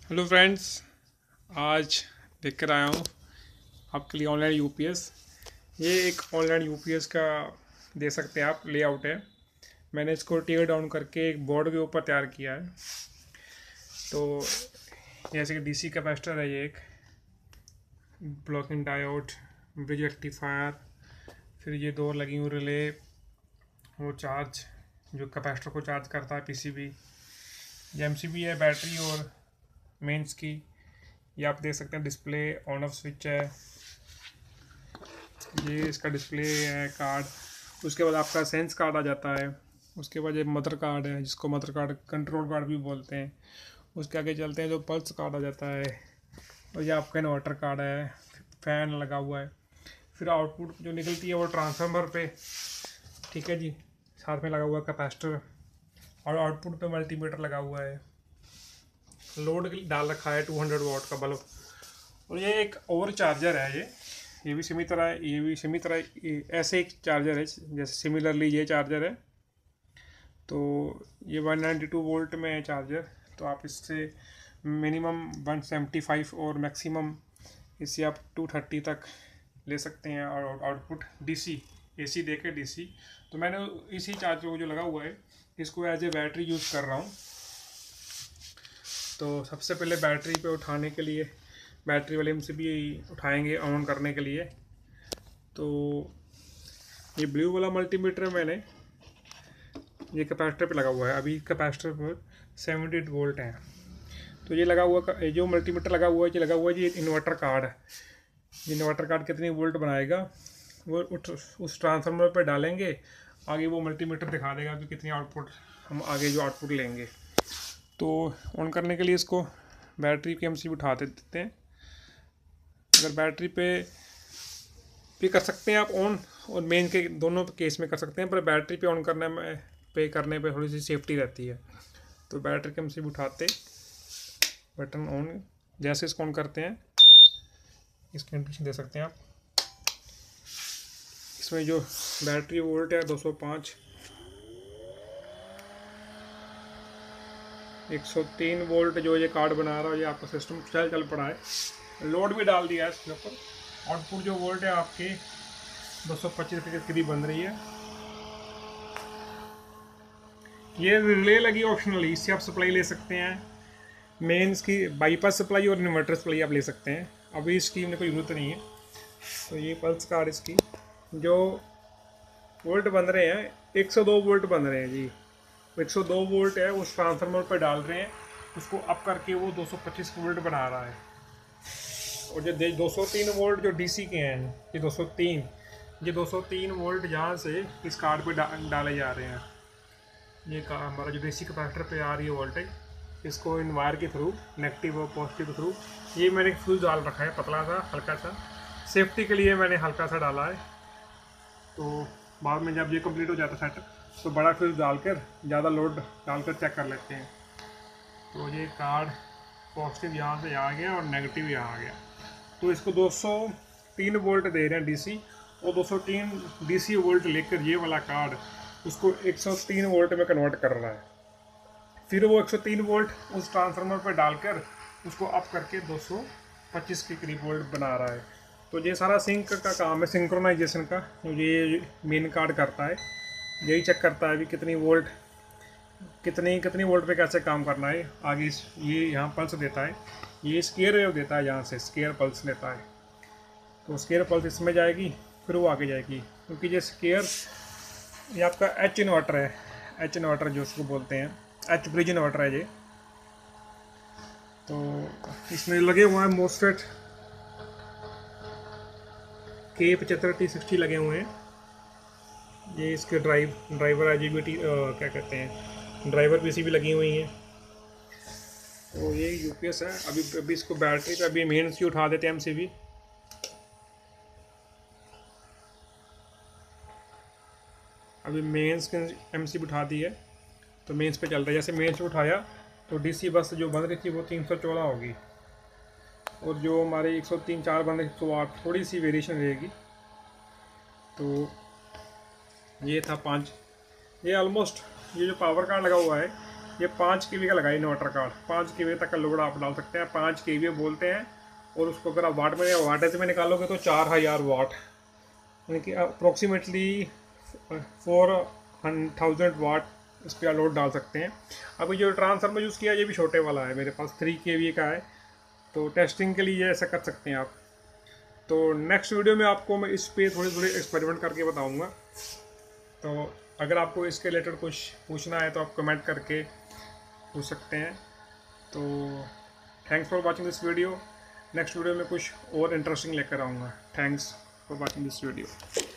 Hello friends, आज लेकर आया हूँ आपके लिए ऑनलाइन यूपीएस। ये एक ऑनलाइन यूपीएस का दे सकते हैं आप लेआउट है। मैंने इसको टीयर डाउन करके एक बोर्ड के ऊपर तैयार किया है। तो जैसे कि डीसी कैपेसिटर है, ये एक ब्लॉकिंग डायोड, ब्रिज रेक्टिफायर, फिर ये दो लगी हुई रिले, वो चार्ज जो कैपेसिटर को चार्ज करता है, पीसीबी, ये एमसीबी है, बैटरी और मेंस की। ये आप देख सकते हैं डिस्प्ले ऑन ऑफ स्विच है, ये इसका डिस्प्ले है, कार्ड। उसके बाद आपका सेंस कार्ड आ जाता है। उसके बाद ये मदर कार्ड है, जिसको मदर कार्ड कंट्रोल कार्ड भी बोलते हैं। उसके आगे चलते हैं जो पल्स कार्ड आ जाता है, और ये आपका इन्वर्टर कार्ड है, फैन लगा हुआ है। फिर आउटपुट जो निकलती है वो ट्रांसफार्मर पे, ठीक है जी, साथ में लगा हुआ है कैपेसिटर, और आउटपुट पे मल्टीमीटर लगा हुआ है। लोड डाल रखा है 200 वाट का बल्ब। और ये एक और चार्जर है, ये भी सिमी तरह है, ये भी सिमी तरह ऐसे एक चार्जर है, जैसे सिमिलरली ये चार्जर है। तो ये 192 वोल्ट में है चार्जर। तो आप इससे मिनिमम 175 और मैक्सिमम इससे आप 230 तक ले सकते हैं। और आउटपुट डीसी, एसी देके डीसी। तो मैंने इसी चार्जर को जो लगा हुआ है, इसको एज ए बैटरी यूज़ कर रहा हूँ। तो सबसे पहले बैटरी पे उठाने के लिए बैटरी वाले से भी उठाएंगे ऑन करने के लिए। तो ये ब्लू वाला मल्टीमीटर मैंने ये कैपेसिटर पे लगा हुआ है। अभी कैपेसिटर पर 78 वोल्ट है। तो ये लगा हुआ, ये जो मल्टीमीटर लगा हुआ है, ये लगा हुआ है, ये इन्वर्टर कार्ड है। ये इन्वर्टर कार्ड कितनी वोल्ट बनाएगा वो उस ट्रांसफार्मर पे डालेंगे, आगे वो मल्टीमीटर दिखा देगा कि कितनी आउटपुट हम आगे जो आउटपुट लेंगे। तो ऑन करने के लिए इसको बैटरी की एमसीबी उठा देते हैं। अगर बैटरी पे भी कर सकते हैं आप ऑन, और मेन के दोनों केस में कर सकते हैं, पर बैटरी पे ऑन करने पे थोड़ी सी सेफ्टी रहती है। तो बैटरी की एमसीबी उठाते, बटन ऑन, जैसे इसको ऑन करते हैं इसकी इंडिकेशन दे सकते हैं आप। इसमें जो बैटरी वोल्ट है 205, 103 वोल्ट जो ये कार्ड बना रहा है, ये आपका सिस्टम चल पड़ा है। लोड भी डाल दिया है इसके ऊपर। आउटपुट जो वोल्ट है आपके 225 के करीब बन रही है। ये रिले लगी ऑप्शनली, इससे आप सप्लाई ले सकते हैं। मेंस की बाईपास सप्लाई और इन्वर्टर सप्लाई आप ले सकते हैं। अभी इसकी में कोई ज़रूरत नहीं है। तो ये पल्स कार्ड, इसकी जो वोल्ट बन रहे हैं 102 वोल्ट बन रहे हैं जी। 102 वोल्ट है, उस ट्रांसफार्मर पर डाल रहे हैं, उसको अप करके वो 225 वोल्ट बना रहा है। और जो 203 वोल्ट जो डीसी के हैं, ये 203 वोल्ट यहाँ से इस कार्ड पे डाले जा रहे हैं। ये हमारा जो डीसी कैपेसिटर पे आ रही है वोल्टेज, इसको इन वायर के थ्रू, नेगेटिव और पॉजिटिव के थ्रू, ये मैंने एक फ्यूज डाल रखा है, पतला सा, हल्का सा, सेफ्टी के लिए मैंने हल्का सा डाला है। तो बाद में जब ये कंप्लीट हो जाता है सेट, तो बड़ा फ्यूज डालकर ज़्यादा लोड डालकर चेक कर लेते हैं। तो ये कार्ड पॉजिटिव यहाँ से आ गया और नेगेटिव यहाँ आ गया। तो इसको 203 वोल्ट दे रहे हैं डीसी, और 203 डीसी वोल्ट लेकर ये वाला कार्ड उसको 103 वोल्ट में कन्वर्ट कर रहा है। फिर वो 103 वोल्ट उस ट्रांसफार्मर पर डालकर उसको अप करके 225 के करीब वोल्ट बना रहा है। तो ये सारा सिंक का काम है, सिंक्रोनाइजेशन का। ये मेन कार्ड करता है, यही चेक करता है कि कितनी वोल्ट पे कैसे काम करना है। आगे ये यहाँ पल्स देता है, ये स्केयर वेव देता है, यहाँ से स्केयर पल्स लेता है। तो स्केयर पल्स इसमें जाएगी, फिर वो आगे जाएगी, क्योंकि ये स्केयर, ये आपका एच इन्वर्टर है, एच इन्वर्टर जो उसको बोलते हैं, एच ब्रिज इन्वर्टर है ये। तो इसमें लगे हुए हैं मोस्फेट K75T60 लगे हुए हैं। ये इसके ड्राइवर IGBT क्या कहते हैं, ड्राइवर पीसीबी लगी हुई हैं। तो ये यूपीएस है। अभी इसको बैटरी पे अभी मेंस की उठा देते हैं एमसीबी। अभी मेंस के एमसीबी उठा दी है, तो मेंस पे चल रहा है। जैसे मेंस पे उठाया तो डीसी बस जो बन रही थी वो 314 होगी, और जो हमारे 103-4 बन रही थी 108, थोड़ी सी वेरिएशन रहेगी। तो ये था 5। ये ऑलमोस्ट, ये जो पावर कार्ड लगा हुआ है ये 5 kV का लगाए इन्वर्टर कार्ड, 5 kV तक का लोड आप डाल सकते हैं, 5 kV बोलते हैं। और उसको अगर आप वाट में वाटेज में निकालोगे तो 4000 वाट, यानी कि अप्रोक्सीमेटली 4000 वाट इस पर लोड डाल सकते हैं। अभी जो ट्रांसफार्मर यूज़ किया ये भी छोटे वाला है, मेरे पास 3 kV का है, तो टेस्टिंग के लिए ऐसा कर सकते हैं आप। तो नेक्स्ट वीडियो में आपको मैं इस पे थोड़ी थोड़ी एक्सपेरिमेंट करके बताऊंगा। तो अगर आपको इसके रिलेटेड कुछ पूछना है तो आप कमेंट करके पूछ सकते हैं। तो thanks for watching this video. Next video में कुछ और इंटरेस्टिंग लेकर आऊँगा। Thanks for watching this video.